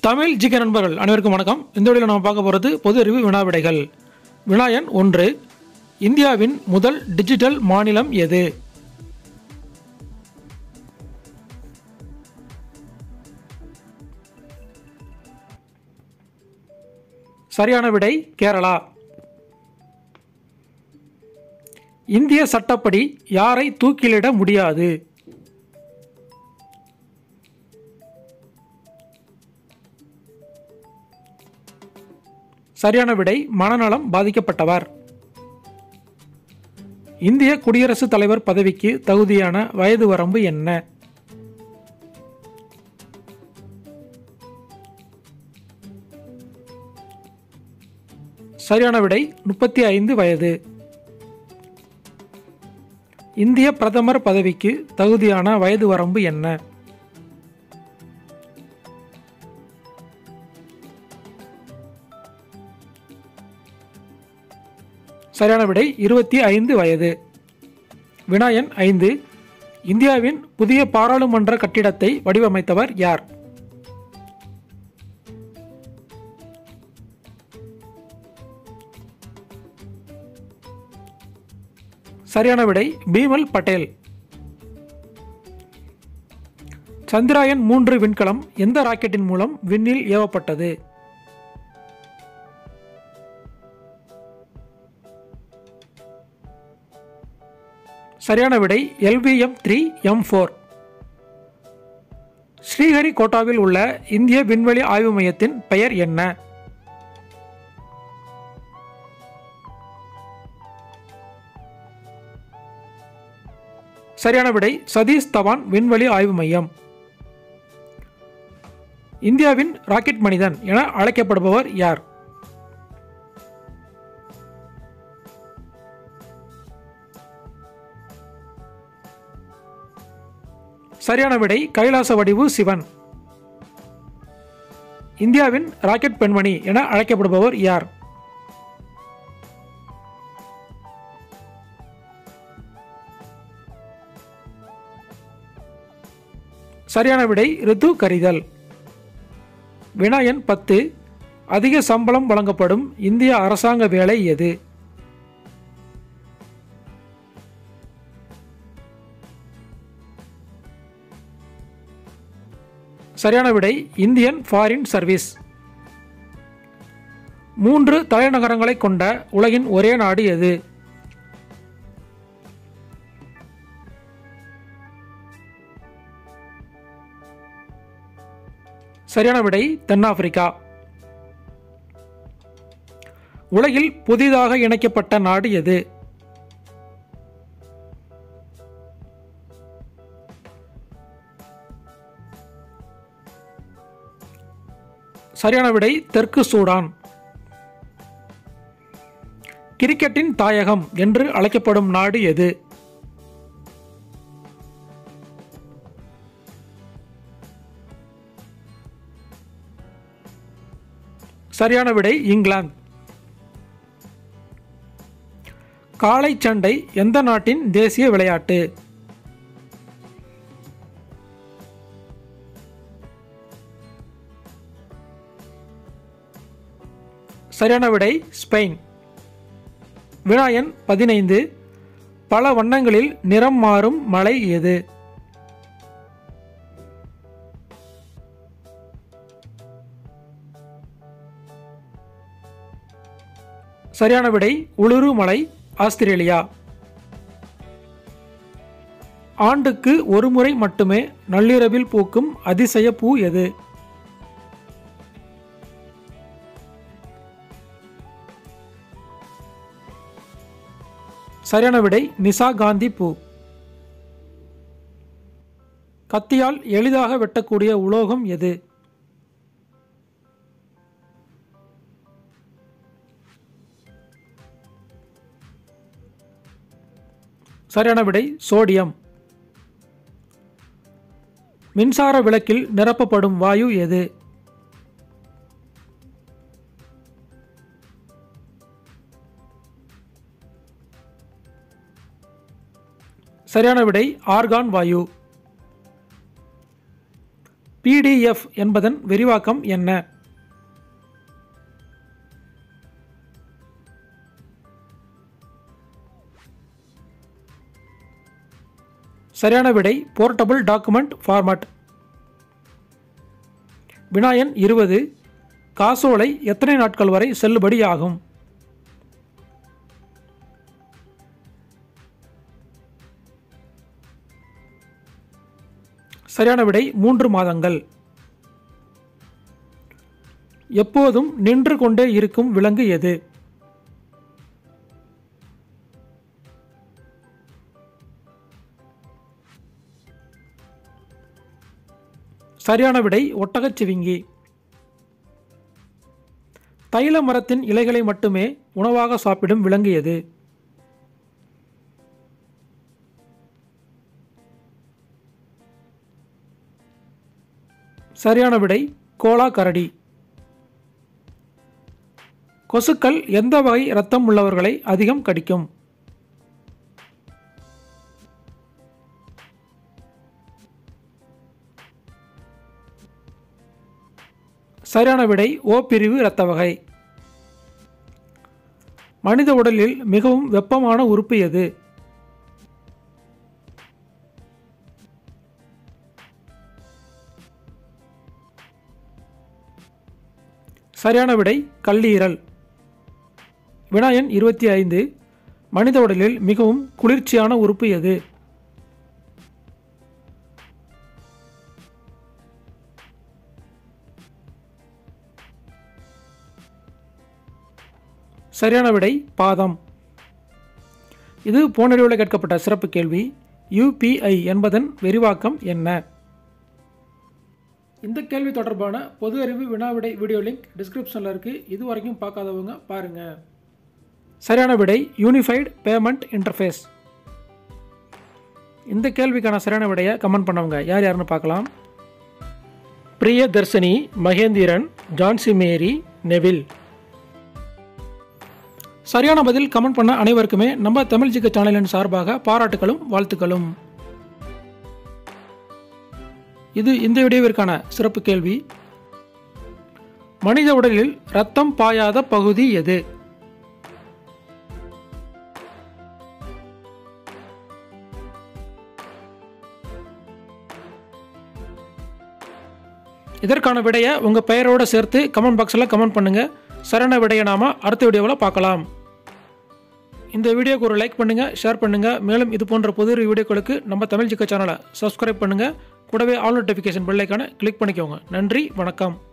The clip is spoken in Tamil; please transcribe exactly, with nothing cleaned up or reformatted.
தமிழ் ஜிகே நண்பர்கள் அனைவருக்கும் வணக்கம். இந்த வீடியோவில் நம்ம பார்க்க போகிறது பொது அறிவு வினா விடைகள். வினா எண் ஒன்று. இந்தியாவின் முதல் டிஜிட்டல் மாநிலம் எது? சரியான விடை கேரளா. இந்திய சட்டப்படி யாரை தூக்கிலிட முடியாது? சரியான விடை மனநலம் பாதிக்கப்பட்டவர். இந்திய குடியரசுத் தலைவர் பதவிக்கு தகுதியான வயது வரம்பு என்ன? சரியான விடை முப்பத்தி ஐந்து வயது. இந்திய பிரதமர் பதவிக்கு தகுதியான வயது வரம்பு என்ன? சரியான விடை இருபத்தி ஐந்து வயது. வினா எண் ஐந்து. இந்தியாவின் புதிய பாராளுமன்ற கட்டிடத்தை வடிவமைத்தவர் யார்? சரியான விடை பீமல் பட்டேல். சந்திராயன் மூன்று விண்கலம் எந்த ராக்கெட்டின் மூலம் விண்ணில் ஏவப்பட்டது? சரியான விடை L V M three M four. ஸ்ரீஹரிகோட்டாவில் உள்ள இந்திய விண்வெளி ஆய்வு மையத்தின் பெயர் என்ன? சரியான விடை சதீஷ் தவான் விண்வெளி ஆய்வு மையம். இந்தியாவின் ராக்கெட் மனிதன் என அழைக்கப்படுபவர் யார்? சரியான விடை கைலாச வடிவு சிவன். இந்தியாவின் ராக்கெட் பெண்மணி என அழைக்கப்படுபவர் யார்? சரியான விடை ரித்து கரிதல். வினா எண் பத்து. அதிக சம்பளம் வழங்கப்படும் இந்திய அரசாங்க வேலை எது? சரியான விடை இந்தியன் ஃபாரின் சர்வீஸ். மூன்று தலைநகரங்களை கொண்ட உலகின் ஒரே நாடு எது? சரியான விடை தென்னாப்பிரிக்கா. உலகில் புதிதாக இணைக்கப்பட்ட நாடு எது? சரியான விடை தெற்கு சூடான். கிரிக்கெட்டின் தாயகம் என்று அழைக்கப்படும் நாடு எது? சரியான விடை இங்கிலாந்து. காளை சண்டை எந்த நாட்டின் தேசிய விளையாட்டு? சரியான விடை ஸ்பெயின். வினா எண் பதினைந்து. பல வண்ணங்களில் நிறம் மாறும் மலை எது? சரியான விடை உளுரு மலை, ஆஸ்திரேலியா. ஆண்டுக்கு ஒரு முறை மட்டுமே நள்ளிரவில் பூக்கும் அதிசய பூ எது? சரியான விடை நிசா காந்தி பூ. கத்தியால் எளிதாக வெட்டக்கூடிய உலோகம் எது? சரியான விடை சோடியம். மின்சார விளக்கில் நிரப்பப்படும் வாயு எது? சரியான விடை ஆர்கான் வாயு. பி டி எஃப் என்பதன் விரிவாக்கம் என்ன? சரியான விடை போர்ட்டபிள் டாக்குமெண்ட் ஃபார்மட். வினாயன் இருபது. காசோலை எத்தனை நாட்கள் வரை செல்லுபடியாகும்? சரியான விடை மூன்று மாதங்கள். எப்போதும் நின்று கொண்டே இருக்கும் விலங்கு எது? சரியான விடை ஒட்டகச்சிவிங்கி. தைல மரத்தின் இலைகளை மட்டுமே உணவாக சாப்பிடும் விலங்கு எது? சரியான விடை கோலா கரடி. கொசுக்கள் எந்த வகை இரத்தம் உள்ளவர்களை அதிகம் கடிக்கும்? சரியான விடை ஓ பிரிவு இரத்த வகை. மனித உடலில் மிகவும் வெப்பமான உறுப்பு எது? சரியான விடை கல்லீரல். வினாயன் இருபத்தி ஐந்து. மனித உடலில் மிகவும் குளிர்ச்சியான உறுப்பு எது? சரியான விடை பாதம். இது போன வீடியோவில் கேட்கப்பட்ட சிறப்பு கேள்வி. யூ பி ஐ என்பதன் விரிவாக்கம் என்ன? இந்த கேள்வி தொடர்பான பொது அறிவு வினாவிடை வீடியோ லிங்க் டிஸ்கிரிப்ஷனில் இருக்குது. இது வரைக்கும் பார்க்காதவங்க பாருங்கள். சரியான விடை யூனிஃபைடு பேமெண்ட் இன்டர்ஃபேஸ். இந்த கேள்விக்கான சரியான விடையை கமெண்ட் பண்ணவங்க யார் யாருன்னு பார்க்கலாம். Priyadharshini, Mahendran, Jhansi Mary, Neville. சரியான பதில் கமெண்ட் பண்ண அனைவருக்குமே நம்ம தமிழ் ஜிகே சேனலின் சார்பாக பாராட்டுகளும் வாழ்த்துக்களும். இது இந்த வீடியோவிற்கான சிறப்பு கேள்வி. மனித உடலில் இரத்தம் பாயாத பகுதி எது? இதற்கான விடையை உங்கள் பெயரோடு சேர்த்து கமெண்ட் பாக்ஸில் கமெண்ட் பண்ணுங்கள். சரியான விடையை நாம் அடுத்த வீடியோவில் பார்க்கலாம். இந்த வீடியோக்கு ஒரு லைக் பண்ணுங்கள், ஷேர் பண்ணுங்கள். மேலும் இது போன்ற பொது வீடியோக்களுக்கு நம்ம தமிழ் ஜிகே சேனலை சப்ஸ்கிரைப் பண்ணுங்கள். கூடவே ஆல் நோட்டிஃபிகேஷன் பெல் ஐகானை கிளிக் பண்ணிக்கோங்க. நன்றி, வணக்கம்.